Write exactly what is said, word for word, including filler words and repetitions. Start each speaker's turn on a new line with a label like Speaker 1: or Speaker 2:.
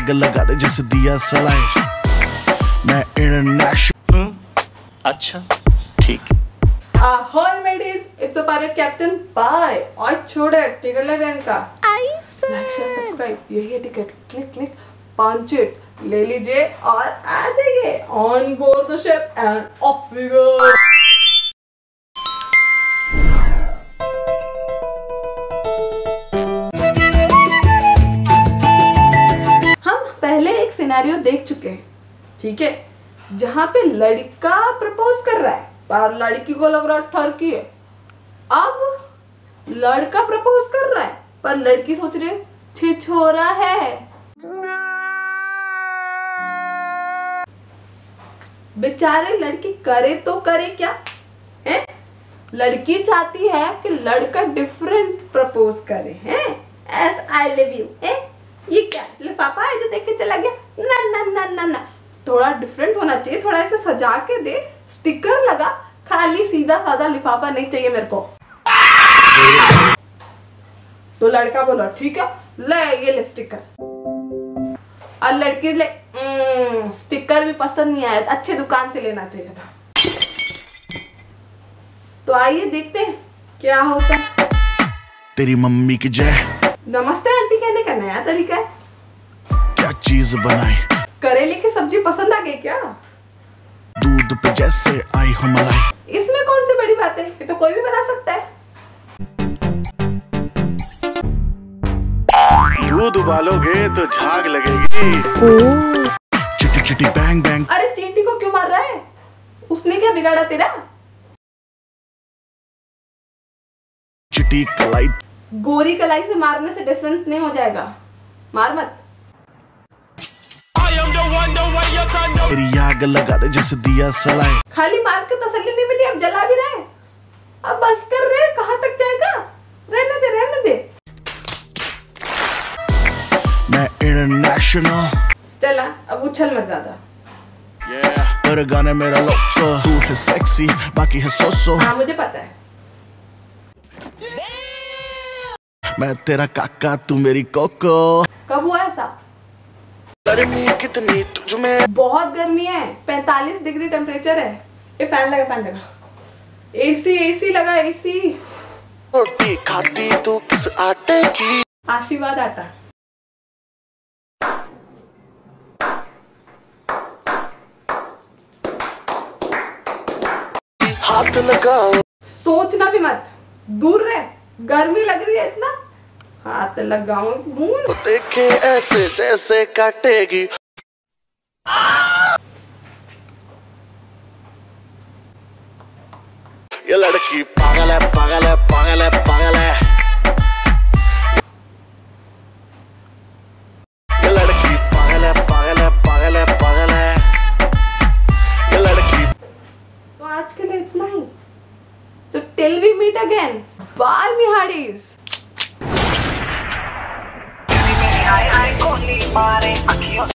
Speaker 1: आग लगा दे जैसे दिया सलाई, मैं इंटरनेशनल।
Speaker 2: अच्छा ठीक।
Speaker 3: Ahoy ladies, it's a pirate captain. Bye. और छोड़े टिकट ले रैंक का। लाइक शेयर सब्सक्राइब यही है ticket. Click click punch it ले लीजिए और आ जाइए on board the ship and off we go. हम पहले एक सिनेरियो देख चुके हैं, ठीक है, जहां पे लड़का प्रपोज कर रहा है पर लड़की को लग रहा है ठरकी है। अब लड़का प्रपोज कर रहा है पर लड़की सोच रही है छिछोरा है। बेचारे लड़की करे तो करे क्या है? लड़की चाहती है कि लड़का डिफरेंट प्रपोज करे हैं, एस आई लव यू है, ये क्या लिफाफा है जो देख के चला गया? ना ना ना ना ना, थोड़ा डिफरेंट होना चाहिए, थोड़ा ऐसे सजा के दे, स्टिकर लगा, खाली सीधा साधा लिफाफा नहीं चाहिए मेरे को। तो लड़का बोला ठीक है ले ये ले स्टिकर, और लड़की ले स्टिकर भी पसंद नहीं आया, अच्छे दुकान से लेना चाहिए था। तो आइए देखते हैं क्या होता है।
Speaker 1: तेरी मम्मी की जय।
Speaker 3: नमस्ते आंटी कहने का नया तरीका है।
Speaker 1: क्या चीज बनाई?
Speaker 3: करेले की सब्जी पसंद आ गई क्या?
Speaker 1: दूध पे जैसे आई हो मलाई।
Speaker 3: इसमें कौन सी बड़ी बात है, ये तो कोई भी बना सकता है।
Speaker 1: दूध उबालोगे तो झाग लगेगी। चिटी चिटी बैंग बैंग।
Speaker 3: अरे चींटी को क्यों मार रहा है? उसने क्या बिगाड़ा तेरा?
Speaker 1: चिटी कलाई।
Speaker 3: गोरी कलाई से मारने से डिफरेंस नहीं हो जाएगा, मार मत।
Speaker 1: तेरी आग लगा दे जैसे दिया सलाई।
Speaker 3: खाली मार के तसल्ली नहीं मिली, अब जला भी रहे। अब बस कर रहे, कहाँ तक जाएगा? रहने दे रहने दे।
Speaker 1: मैं इंटरनेशनल।
Speaker 3: चला अब उछल मत ज्यादा।
Speaker 1: yeah. पर गाने मेरा लोको, तू है सेक्सी बाकी है सोसो।
Speaker 3: हाँ मुझे पता है।
Speaker 1: मैं तेरा काका तू मेरी कोको।
Speaker 3: कब हुआ ऐसा?
Speaker 1: गर्मी कितनी तुझ में?
Speaker 3: बहुत गर्मी है, पैंतालीस डिग्री टेम्परेचर है। ये फैन लगा फैन लगा, एसी एसी लगा एसी।
Speaker 1: रोटी खाती तू किस आटे की?
Speaker 3: आशीर्वाद आटा।
Speaker 1: हाथ लगाओ।
Speaker 3: सोचना भी मत, दूर रह, गर्मी लग रही है इतना। हाथ लगाऊं मुंह।
Speaker 1: देखे ऐसे जैसे काटेगी। ये लड़की पागल है पागल है पागल है पागल है। ये लड़की पागल है पागल है पागल है पागल है। ये लड़की।
Speaker 3: तो आज के लिए इतना ही। So till we meet again, bye Mihadis.